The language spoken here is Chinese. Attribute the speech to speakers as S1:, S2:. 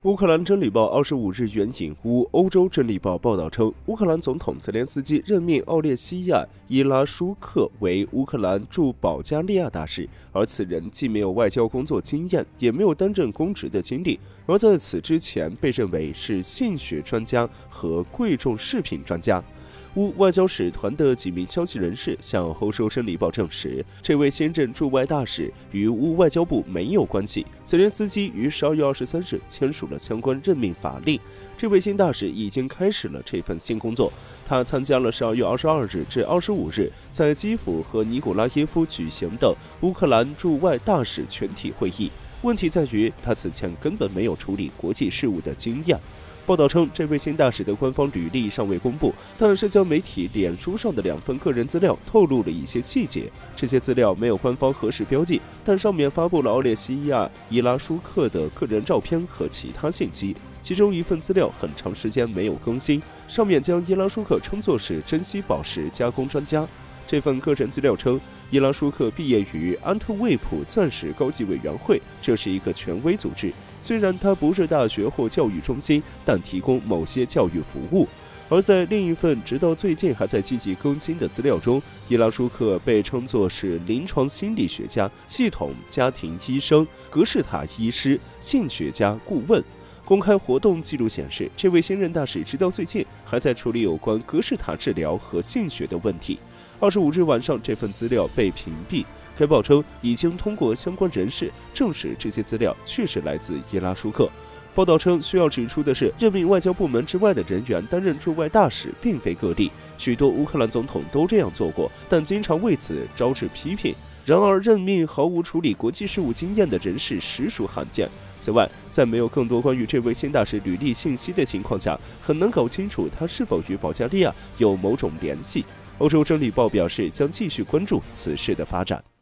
S1: 乌克兰真理报25日援引欧洲真理报报道称，乌克兰总统泽连斯基任命奥列西亚·伊拉舒克为乌克兰驻保加利亚大使，而此人既没有外交工作经验，也没有担任公职的经历，而在此之前被认为是性学专家和贵重饰品专家。乌外交使团的几名消息人士向欧洲真理报证实，这位新任驻外大使与乌外交部没有关系。泽连斯基于12月23日签署了相关任命法令，这位新大使已经开始了这份新工作。他参加了12月22日至25日在基辅和尼古拉耶夫举行的乌克兰驻外大使全体会议。问题在于，他此前根本没有处理国际事务的经验。报道称，这位新大使的官方履历尚未公布，但社交媒体脸书上的2份个人资料透露了一些细节。这些资料没有官方核实标记，但上面发布了奥列西亚·伊拉舒克的个人照片和其他信息。其中一份资料很长时间没有更新，上面将伊拉舒克称作是珍稀宝石加工专家。这份个人资料称，伊拉舒克毕业于安特卫普钻石高级委员会，这是一个权威组织。虽然它不是大学或教育中心，但提供某些教育服务。而在另一份直到最近还在积极更新的资料中，伊拉舒克被称作是临床心理学家、系统家庭医生、格式塔医师、性学家顾问。公开活动记录显示，这位新任大使直到最近还在处理有关格式塔治疗和性学的问题。25日晚上，这份资料被屏蔽。该报称已经通过相关人士证实这些资料确实来自伊拉舒克。报道称，需要指出的是，任命外交部门之外的人员担任驻外大使并非个例，许多乌克兰总统都这样做过，但经常为此招致批评。然而，任命毫无处理国际事务经验的人士实属罕见。此外，在没有更多关于这位新大使履历信息的情况下，很难搞清楚他是否与保加利亚有某种联系。欧洲真理报表示将继续关注此事的发展。